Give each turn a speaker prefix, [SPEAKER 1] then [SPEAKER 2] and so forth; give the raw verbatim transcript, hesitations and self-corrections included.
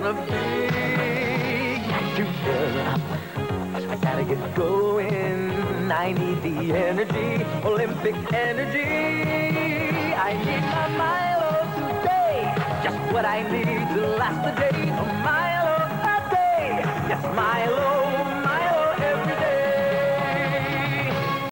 [SPEAKER 1] a big night to fill up. I gotta get going. I need the energy, Olympic energy. I need my Milo today, just what I need to last the day.